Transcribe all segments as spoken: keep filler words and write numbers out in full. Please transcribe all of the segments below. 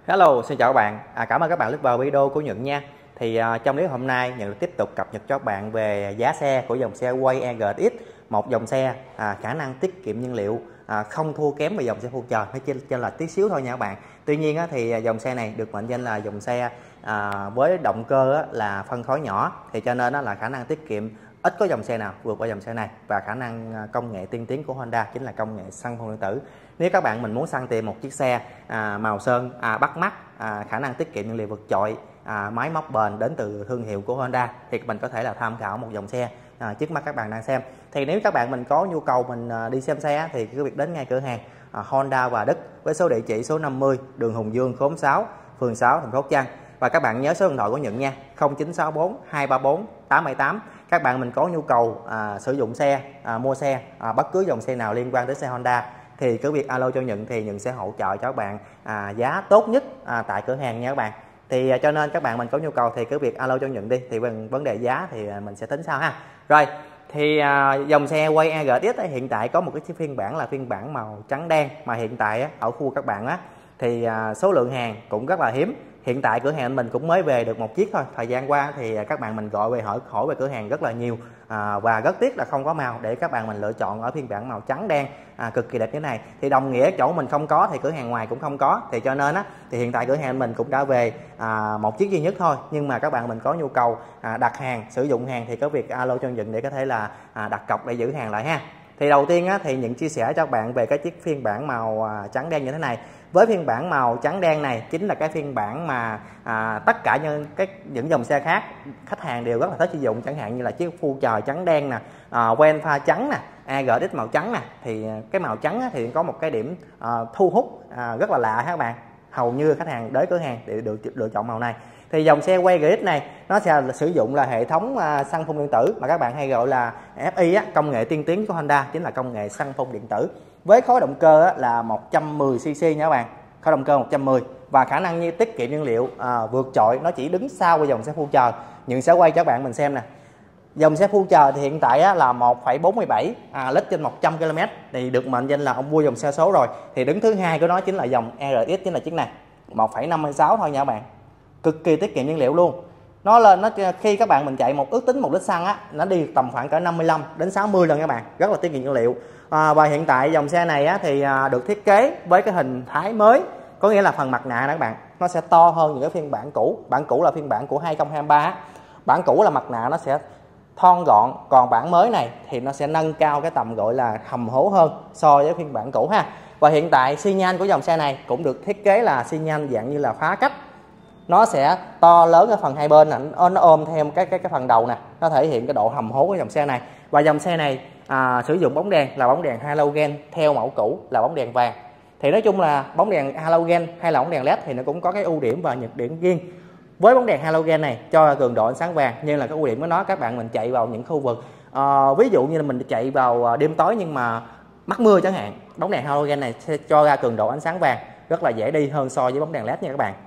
Hello, xin chào các bạn. À, cảm ơn các bạn click vào video của Nhuận nha. Thì à, trong clip hôm nay Nhuận tiếp tục cập nhật cho các bạn về giá xe của dòng xe Way e giê ích, một dòng xe à, khả năng tiết kiệm nhiên liệu, à, không thua kém về dòng xe Future, nó trên trên là tí xíu thôi nha các bạn. Tuy nhiên á, thì dòng xe này được mệnh danh là dòng xe à, với động cơ á, là phân khối nhỏ, thì cho nên á, là khả năng tiết kiệm ít có dòng xe nào vượt qua dòng xe này, và khả năng công nghệ tiên tiến của Honda chính là công nghệ xăng phong điện tử. Nếu các bạn mình muốn săn tìm một chiếc xe à, màu sơn à, bắt mắt, à, khả năng tiết kiệm nhiên liệu vượt trội, à, máy móc bền đến từ thương hiệu của Honda, thì mình có thể là tham khảo một dòng xe à, trước mắt các bạn đang xem. Thì nếu các bạn mình có nhu cầu mình à, đi xem xe thì cứ việc đến ngay cửa hàng à, Honda Và Đức với số địa chỉ số năm mươi đường Hùng Dương, khóm sáu, phường sáu, thành phố Sóc Trăng. Và các bạn nhớ số điện thoại của Nhuận nha, không chín sáu bốn hai ba bốn tám bảy tám. Các bạn mình có nhu cầu à, sử dụng xe, à, mua xe, à, bất cứ dòng xe nào liên quan tới xe Honda thì cứ việc alo cho Nhuận, thì Nhuận sẽ hỗ trợ cho các bạn à, giá tốt nhất à, tại cửa hàng nha các bạn. Thì à, cho nên các bạn mình có nhu cầu thì cứ việc alo cho Nhuận đi, thì vấn vấn đề giá thì à, mình sẽ tính sau ha. Rồi thì à, dòng xe Way e giê ích hiện tại có một cái phiên bản là phiên bản màu trắng đen, mà hiện tại á, ở khu các bạn á thì à, số lượng hàng cũng rất là hiếm. Hiện tại cửa hàng mình cũng mới về được một chiếc thôi. Thời gian qua thì các bạn mình gọi về hỏi hỏi về cửa hàng rất là nhiều, à, và rất tiếc là không có màu để các bạn mình lựa chọn ở phiên bản màu trắng đen à, cực kỳ đẹp như thế này. Thì đồng nghĩa chỗ mình không có thì cửa hàng ngoài cũng không có. Thì cho nên á thì hiện tại cửa hàng mình cũng đã về à, một chiếc duy nhất thôi. Nhưng mà các bạn mình có nhu cầu à, đặt hàng, sử dụng hàng thì có việc alo cho Nhuận để có thể là à, đặt cọc để giữ hàng lại ha. Thì đầu tiên á, thì Nhuận chia sẻ cho các bạn về cái chiếc phiên bản màu à, trắng đen như thế này. Với phiên bản màu trắng đen này chính là cái phiên bản mà à, tất cả những cái những dòng xe khác khách hàng đều rất là thích sử dụng, chẳng hạn như là chiếc Future trắng đen nè, à, Wen pha trắng nè, e giê ích màu trắng nè. Thì cái màu trắng á, thì có một cái điểm à, thu hút à, rất là lạ ha các bạn. Hầu như khách hàng đến cửa hàng để được lựa chọn màu này. Thì dòng xe Way e giê ích này nó sẽ là sử dụng là hệ thống à, xăng phun điện tử mà các bạn hay gọi là ép i á, công nghệ tiên tiến của Honda chính là công nghệ xăng phun điện tử. Với khối động cơ á, là một trăm mười xê xê nha các bạn, khối động cơ một trăm mười, và khả năng như tiết kiệm nhiên liệu à, vượt trội, nó chỉ đứng sau của dòng xe Future. Nhưng sẽ quay cho các bạn mình xem nè. Dòng xe Future thì hiện tại á, là một phẩy bốn mươi bảy à, lít trên một trăm ki lô mét, thì được mệnh danh là ông vua dòng xe số rồi. Thì đứng thứ hai của nó chính là dòng e rờ ích, chính là chiếc này, một phẩy năm mươi sáu thôi nha các bạn, cực kỳ tiết kiệm nhiên liệu luôn. Nó lên nó khi các bạn mình chạy một ước tính một lít xăng á, nó đi tầm khoảng cỡ năm mươi lăm đến sáu mươi lần các bạn, rất là tiết kiệm nhiên liệu. À, và hiện tại dòng xe này á, thì à, được thiết kế với cái hình thái mới, có nghĩa là phần mặt nạ đó các bạn, nó sẽ to hơn những cái phiên bản cũ. Bản cũ là phiên bản của hai không hai ba á. Bản cũ là mặt nạ nó sẽ thon gọn, còn bản mới này thì nó sẽ nâng cao cái tầm gọi là hầm hố hơn so với phiên bản cũ ha. Và hiện tại xi nhan của dòng xe này cũng được thiết kế là xi nhan dạng như là phá cách, nó sẽ to lớn ở phần hai bên này, nó ôm thêm cái cái cái phần đầu nè, nó thể hiện cái độ hầm hố của dòng xe này. Và dòng xe này à, sử dụng bóng đèn là bóng đèn halogen theo mẫu cũ là bóng đèn vàng. Thì nói chung là bóng đèn halogen hay là bóng đèn led thì nó cũng có cái ưu điểm và nhược điểm riêng. Với bóng đèn halogen này cho cường độ ánh sáng vàng, nhưng là cái ưu điểm của nó các bạn mình chạy vào những khu vực à, ví dụ như là mình chạy vào đêm tối nhưng mà mắc mưa chẳng hạn, bóng đèn halogen này sẽ cho ra cường độ ánh sáng vàng rất là dễ đi hơn so với bóng đèn led nha các bạn.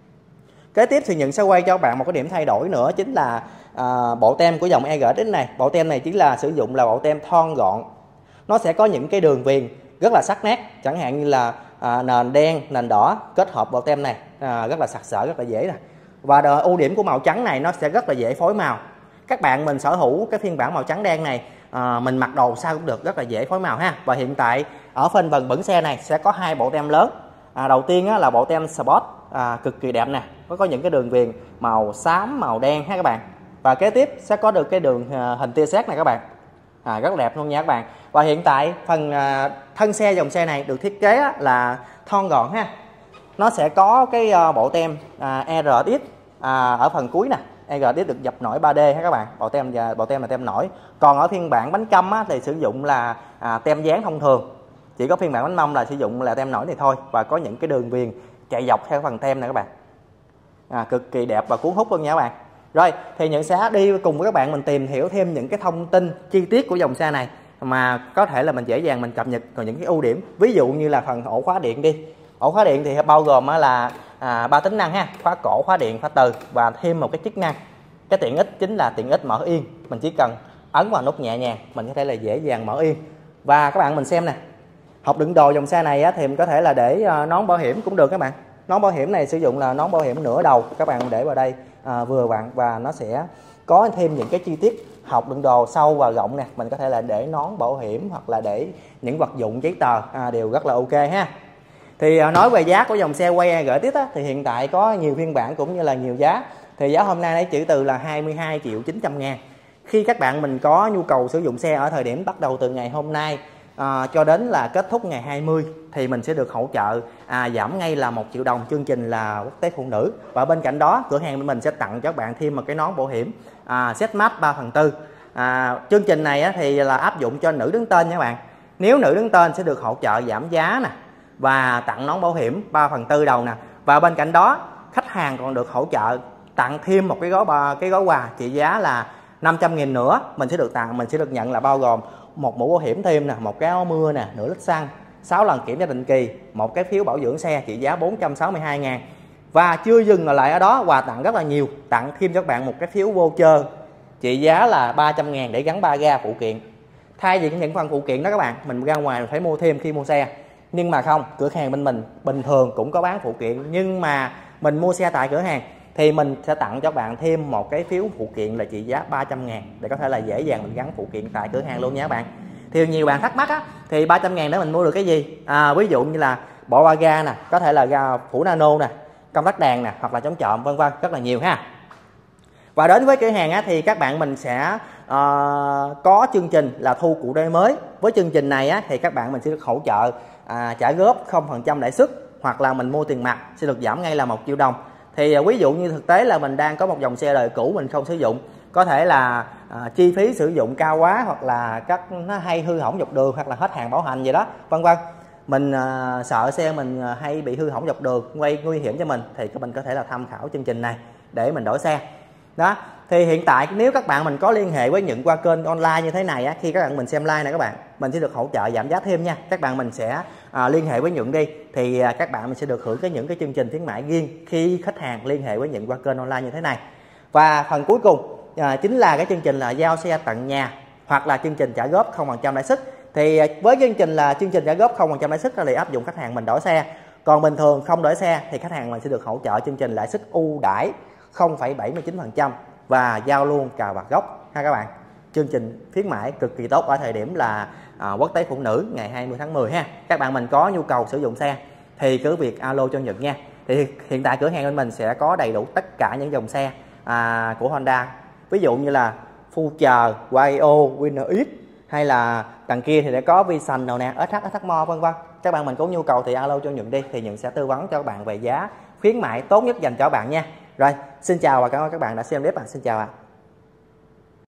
Kế tiếp thì Nhuận sẽ quay cho các bạn một cái điểm thay đổi nữa, chính là à, bộ tem của dòng e giê ích này. Bộ tem này chính là sử dụng là bộ tem thon gọn, nó sẽ có những cái đường viền rất là sắc nét, chẳng hạn như là à, nền đen, nền đỏ kết hợp bộ tem này à, rất là sặc sỡ, rất là dễ nè. Và đồ, ưu điểm của màu trắng này nó sẽ rất là dễ phối màu. Các bạn mình sở hữu cái phiên bản màu trắng đen này à, mình mặc đồ sao cũng được, rất là dễ phối màu ha. Và hiện tại ở phần phần bẩn xe này sẽ có hai bộ tem lớn. À, đầu tiên á, là bộ tem Sport à, cực kỳ đẹp nè, có có những cái đường viền màu xám, màu đen ha các bạn. Và kế tiếp sẽ có được cái đường à, hình tia sét này các bạn, à, rất đẹp luôn nha các bạn. Và hiện tại phần à, thân xe dòng xe này được thiết kế á, là thon gọn ha. Nó sẽ có cái à, bộ tem à, e rờ ích à, ở phần cuối nè, e rờ ích được dập nổi ba D ha các bạn. Bộ tem và bộ tem là tem nổi. Còn ở phiên bản bánh căm á, thì sử dụng là à, tem dán thông thường. Chỉ có phiên bản bánh mâm là sử dụng là tem nổi này thôi, và có những cái đường viền chạy dọc theo phần tem này các bạn, à, cực kỳ đẹp và cuốn hút luôn nha các bạn. Rồi thì Nhuận sẽ đi cùng với các bạn mình tìm hiểu thêm những cái thông tin chi tiết của dòng xe này mà có thể là mình dễ dàng mình cập nhật. Còn những cái ưu điểm, ví dụ như là phần ổ khóa điện đi. Ổ khóa điện thì bao gồm là à, ba tính năng ha, khóa cổ, khóa điện, khóa từ, và thêm một cái chức năng, cái tiện ích chính là tiện ích mở yên. Mình chỉ cần ấn vào nút nhẹ nhàng mình có thể là dễ dàng mở yên. Và các bạn mình xem nè, hộp đựng đồ dòng xe này á, thì mình có thể là để uh, nón bảo hiểm cũng được các bạn. Nón bảo hiểm này sử dụng là nón bảo hiểm nửa đầu, các bạn để vào đây à, vừa vặn, và nó sẽ có thêm những cái chi tiết học đựng đồ sâu và rộng nè. Mình có thể là để nón bảo hiểm hoặc là để những vật dụng giấy tờ à, đều rất là ok ha. Thì à, nói về giá của dòng xe Way e rờ ích á, thì hiện tại có nhiều phiên bản cũng như là nhiều giá. Thì giá hôm nay lấy chữ từ là hai mươi hai triệu chín trăm ngàn. Khi các bạn mình có nhu cầu sử dụng xe ở thời điểm bắt đầu từ ngày hôm nay à, cho đến là kết thúc ngày hai mươi thì mình sẽ được hỗ trợ à, giảm ngay là một triệu đồng, chương trình là quốc tế phụ nữ. Và bên cạnh đó cửa hàng mình sẽ tặng cho các bạn thêm một cái nón bảo hiểm à, set mát ba phần tư. À, chương trình này á, thì là áp dụng cho nữ đứng tên nha các bạn. Nếu nữ đứng tên sẽ được hỗ trợ giảm giá nè và tặng nón bảo hiểm ba phần tư đầu nè. Và bên cạnh đó khách hàng còn được hỗ trợ tặng thêm một cái gói cái gói quà trị giá là năm trăm nghìn nữa. Mình sẽ được tặng, mình sẽ được nhận là bao gồm một mũ bảo hiểm thêm nè, một cái áo mưa nè, nửa lít xăng, sáu lần kiểm tra định kỳ, một cái phiếu bảo dưỡng xe trị giá bốn trăm sáu mươi hai ngàn. Và chưa dừng lại ở đó, quà tặng rất là nhiều, tặng thêm cho các bạn một cái phiếu voucher trị giá là ba trăm ngàn để gắn ba ga phụ kiện. Thay vì những phần phụ kiện đó các bạn, mình ra ngoài mình phải mua thêm khi mua xe. Nhưng mà không, cửa hàng bên mình bình thường cũng có bán phụ kiện, nhưng mà mình mua xe tại cửa hàng thì mình sẽ tặng cho bạn thêm một cái phiếu phụ kiện là trị giá ba trăm ngàn để có thể là dễ dàng mình gắn phụ kiện tại cửa hàng luôn nha các bạn. Thì nhiều bạn thắc mắc á, thì ba trăm ngàn để mình mua được cái gì? À, ví dụ như là bộ ba ga nè, có thể là ga phủ nano nè, công tắc đèn nè, hoặc là chống trộm vân vân, rất là nhiều ha. Và đến với cửa hàng á, thì các bạn mình sẽ uh, có chương trình là thu cụ đê mới. Với chương trình này á, thì các bạn mình sẽ được hỗ trợ à, trả góp không phần trăm lãi suất, hoặc là mình mua tiền mặt sẽ được giảm ngay là một triệu đồng. Thì à, ví dụ như thực tế là mình đang có một dòng xe đời cũ mình không sử dụng, có thể là à, chi phí sử dụng cao quá, hoặc là các nó hay hư hỏng dọc đường, hoặc là hết hàng bảo hành gì đó vân vân. Mình à, sợ xe mình à, hay bị hư hỏng dọc đường, gây nguy hiểm cho mình, thì mình có thể là tham khảo chương trình này để mình đổi xe. Đó, thì hiện tại nếu các bạn mình có liên hệ với những qua kênh online như thế này á, khi các bạn mình xem live này các bạn, mình sẽ được hỗ trợ giảm giá thêm nha. Các bạn mình sẽ à, liên hệ với Nhuận đi, thì à, các bạn mình sẽ được hưởng cái những cái chương trình khuyến mãi riêng khi khách hàng liên hệ với những qua kênh online như thế này. Và phần cuối cùng à, chính là cái chương trình là giao xe tận nhà, hoặc là chương trình trả góp không phần trăm lãi suất. Thì à, với chương trình là chương trình trả góp không phần trăm lãi suất là áp dụng khách hàng mình đổi xe. Còn bình thường không đổi xe thì khách hàng mình sẽ được hỗ trợ chương trình lãi suất ưu đãi không phẩy bảy mươi chín phần trăm và giao luôn cà vạt gốc ha các bạn. Chương trình khuyến mãi cực kỳ tốt ở thời điểm là à, quốc tế phụ nữ ngày hai mươi tháng mười ha. Các bạn mình có nhu cầu sử dụng xe thì cứ việc alo cho Nhật nha. Thì hiện tại cửa hàng bên mình sẽ có đầy đủ tất cả những dòng xe à, của Honda, ví dụ như là Future, Vario, Winner X, hay là đằng kia thì để có Vision nào nè, ét hát, ét hát More vân vân. Các bạn mình có nhu cầu thì alo cho Nhuận đi, thì Nhuận sẽ tư vấn cho các bạn về giá khuyến mãi tốt nhất dành cho các bạn nha. Rồi, xin chào và cảm ơn các bạn đã xem clip. Xin chào ạ. À.